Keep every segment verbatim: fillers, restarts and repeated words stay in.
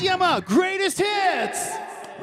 西山 Greatest Hits。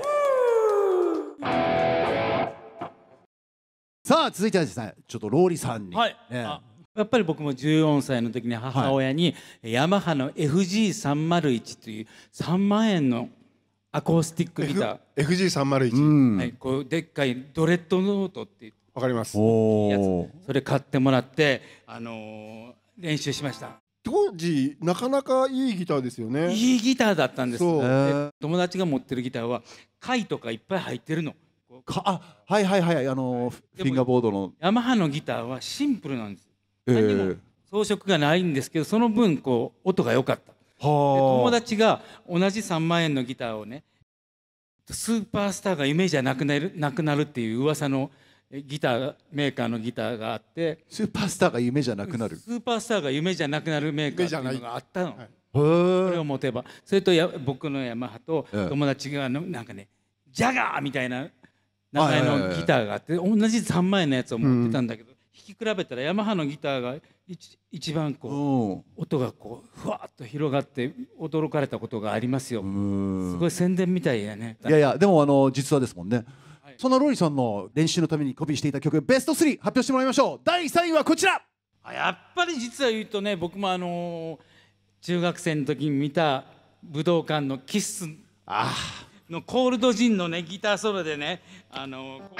さあ続いてはですね、ちょっとローリさんに、 はい、 ね、 あやっぱり僕もじゅうよんさいの時に母親に、はい、ヤマハの エフジーさんまるいち というさんまんえんのアコースティックギターエフジーさんまるいち、 はい、こうでっかいドレッドノートっていうわかります。 やつ、それ買ってもらって、あのー、練習しました。 当時なかなかいいギターですよね。 いいギターだったんです。 そうで友達が持ってるギターは貝とかいっぱい入ってるの。 かあはいはいはい、あのフィンガーボードのヤマハのギターはシンプルなんです。 えー、 何も装飾がないんですけど、その分こう音が良かった。で友達が同じさんまんえんのギターをね、スーパースターが夢じゃなくなるなくなるっていう噂のギターメーカーのギターがあって、 スーパースターが夢じゃなくなる、 スーパースターが夢じゃなくなるメーカーっていうのがあったの。 それを持てば、それとや僕のヤマハと友達がのなんかね、ジャガーみたいな名前のギターがあって、同じさんまんえんのやつを持ってたんだけど、うん、弾き比べたらヤマハのギターが一一番こう音がこうふわっと広がって驚かれたことがありますよ。すごい宣伝みたいやね。 いやいや、でもあの実話ですもんね。はい、そんなローリさんの練習のためにコピーしていた曲ベストスリー発表してもらいましょう。だいさんいはこちら。 やっぱり実は言うとね、僕もあのー、中学生の時に見た武道館のキッスのコールドジンのねギターソロでね、あのー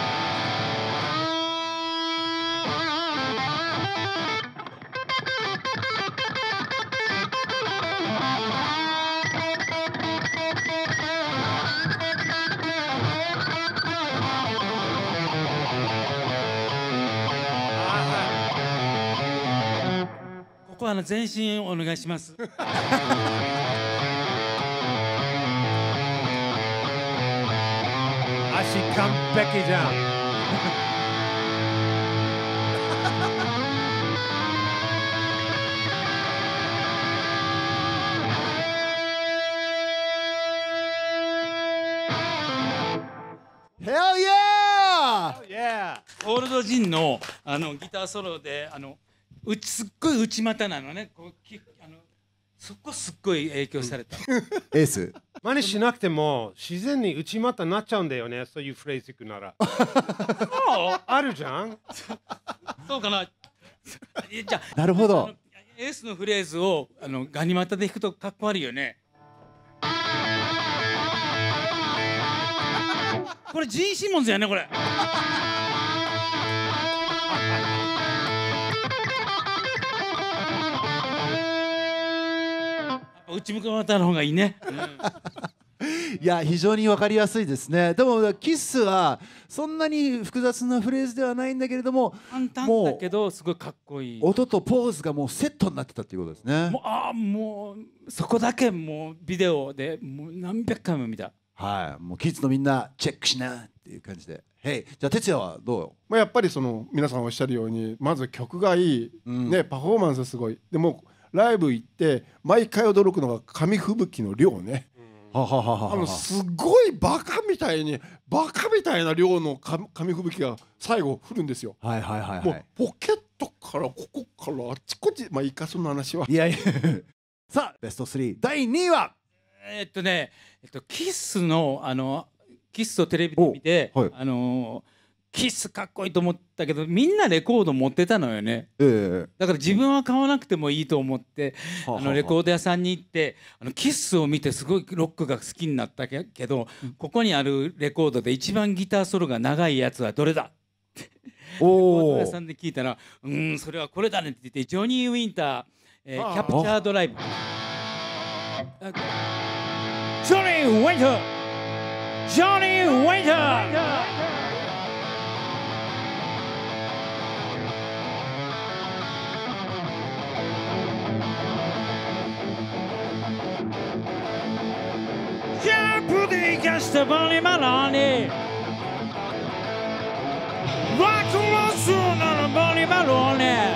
ここはあの全身お願いします。 足完璧じゃん。 Hell yeah! コールドジンのあのギターソロで、あのうちすっごい内股なのね。こうきあのそこすっごい影響された。 エース真似しなくても自然に内股になっちゃうんだよね。そういうフレーズいくなら。そうあるじゃん。 そうかな。じゃあなるほど。 エースのフレーズをあのガニ股で弾くとかっこ悪いよね。これジーン・シモンズやねこれ。内向かったの方がいいね。 うん、いや非常に分かりやすいですね。でもキッスはそんなに複雑なフレーズではないんだけれども、 簡単だけどすごいかっこいい。 音とポーズがもうセットになってたっていうことですね。 もうああもうそこだけもうビデオでもう何百回も見た。 はい、もうキッズのみんなチェックしなっていう感じで。へい、じゃあ哲也はどうよ。 まあやっぱりその皆さんおっしゃるように、まず曲がいい、うん、ね、パフォーマンスすごい。でもライブ行って毎回驚くのが紙吹雪の量ね。あのすごいバカみたいにバカみたいな量の紙吹雪が最後降るんですよ。 はいはいはいはい。 もうポケットからここからあっちこっち、まあいいかその話は。 いやいやさあベストスリーだいにいはえっとね、えっとキッスのあのキッスをテレビで見て、はい、あのー。キッスかっこいいと思ったけどみんなレコード持ってたのよね、えー、だから自分は買わなくてもいいと思ってあのレコード屋さんに行ってあのキッスを見てすごいロックが好きになったけど、うん、ここにあるレコードで一番ギターソロが長いやつはどれだってレコード屋さんで聞いたら「うんそれはこれだね」って言ってジョニー・ウィンター、えー、キャプチャードライブジョニー・ウィンタージョニー・ウィンターQuesta Bonnie Maloney Rock and roll Bonnie Maloney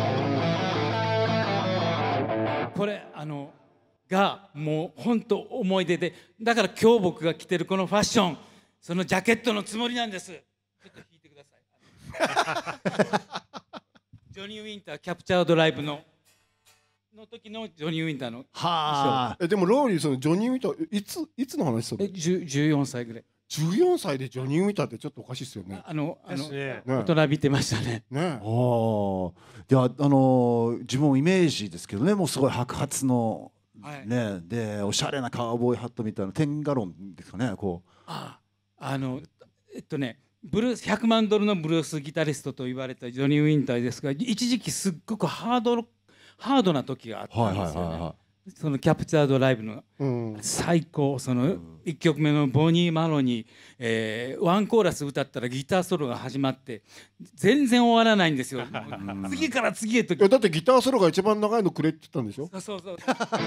これあのがもう本当思い出で、だから今日僕が着てるこのファッションそのジャケットのつもりなんです。ちょっと弾いてください。ジョニー・ウィンターキャプチャードライブのの時時のジョニー・ウィンターの。 はあ。 えでもローリーそのジョニー・ウィンターいついつの話それ？ えじゅじゅうよんさいぐらい。 じゅうよんさいでジョニー・ウィンターってちょっとおかしいですよね。 あのあの、 ね、 大人びてましたね。 ね。ああ。いやあのー、自分イメージですけどね、もうすごい白髪の。 はい、 ね、でおしゃれなカウボーイハットみたいなテンガロンですかね、こう。 ああのえっとねブルースひゃくまんドルのブルースギタリストと言われたジョニー・ウィンターですが、一時期すっごくハードハードな時があったんですよね。そのキャプチャードライブの最高、そのいっきょくめのボニー・マロに、えー、ワンコーラス歌ったらギターソロが始まって全然終わらないんですよ。次から次へと。 いやだってギターソロが一番長いのくれって言ったんでしょ。 そうそう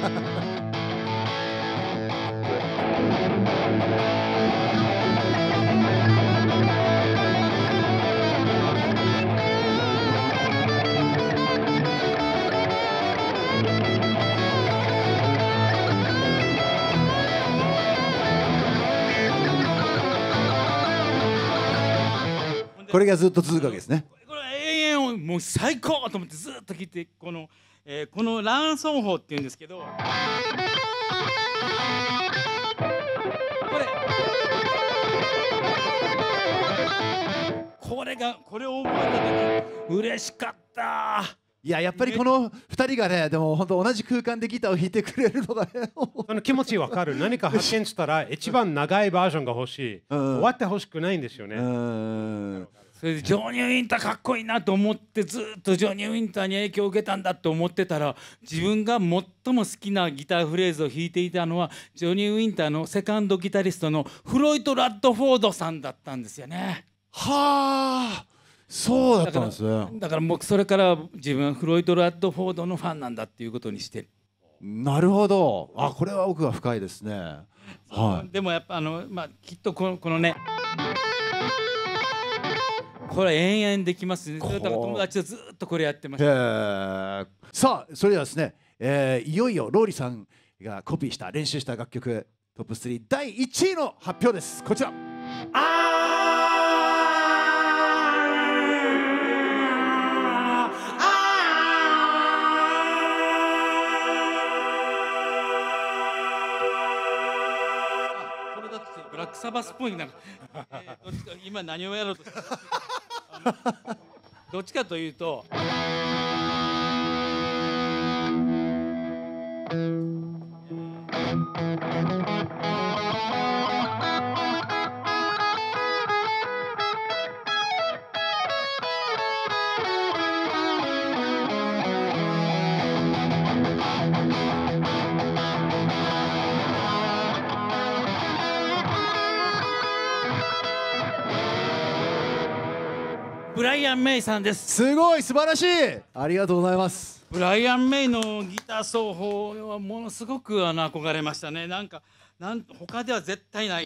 これがずっと続くわけですね。 これ永遠をもう最高と思ってずっと聴いて、この、えー、このランソン法っていうんですけど、これこれがこれを覚えた時嬉しかった。 いややっぱりこのふたりがね、でも本当同じ空間でギターを弾いてくれるのがねその気持ちわかる。何か発見したら一番長いバージョンが欲しい。終わってほしくないんですよね。 それでジョニー・ウィンターかっこいいなと思ってずっとジョニー・ウィンターに影響を受けたんだと思ってたら、自分が最も好きなギターフレーズを弾いていたのはジョニー・ウィンターのセカンドギタリストのフロイト・ラッドフォードさんだったんですよね。 はあ、そうだったんですね。 だから僕それから自分はフロイト・ラッドフォードのファンなんだっていうことにしてる。 なるほど。あ、これは奥が深いですね。 はい、でもやっぱあの、まあ、きっとこの、このねこれ延々できますね。それと友達とずっとこれやってました。 さあそれではですね、えー、いよいよローリーさんがコピーした練習した楽曲トップスリーだいいちいの発表です。こちら。あブラックサバスっぽいな、えー、どっちか今何をやろうとどっちかというとブライアン・メイさんです。 すごい素晴らしい。ありがとうございます。 ブライアン・メイのギター奏法はものすごくあの憧れましたね。なんかなん他では絶対ない。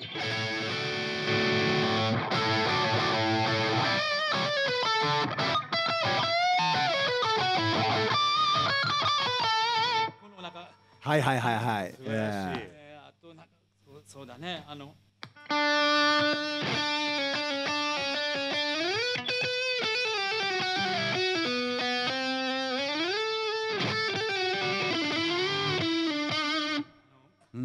このなんかはいはいはいはい。 えー、あとなんかそうそうだね、あの。 うん、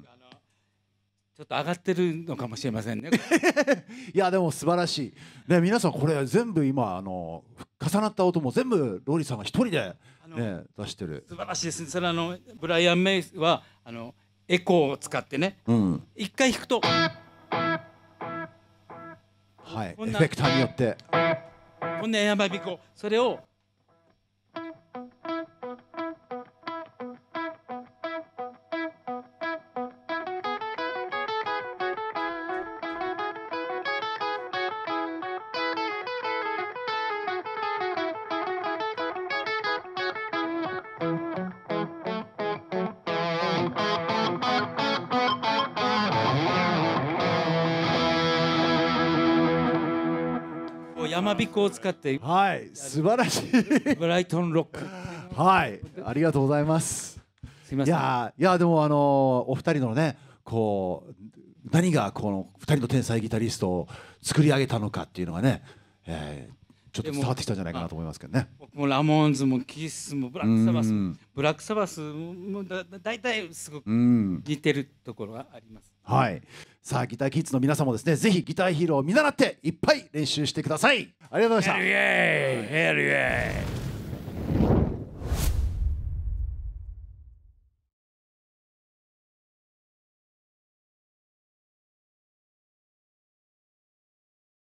ちょっと上がってるのかもしれませんね。 いやでも素晴らしい、ね、皆さんこれ全部今あの重なった音も全部ローリーさんが一人で、ね、出してる。 素晴らしいですね。それあのブライアン・メイはあのエコーを使ってね、うん、一回弾くと、 はい、エフェクターによってこんなやばびこ、それを山彦を使って、 はい、素晴らしいブライトンロック。 はい、ありがとうございます。 すみません。 いやいやでもあのお二人のねこう何がこの二人の天才ギタリストを作り上げたのかっていうのがね、えちょっと伝わってきたんじゃないかなと思いますけどね。 僕もラモーンズもキスもブラックサバスもブラックサバスもだだいたいすごく似てるところがあります。 はい。さあギターキッズの皆さんもですね、ぜひギターヒーローを見習っていっぱい練習してください。ありがとうございました。 ヘルイエーイヘルイエーイ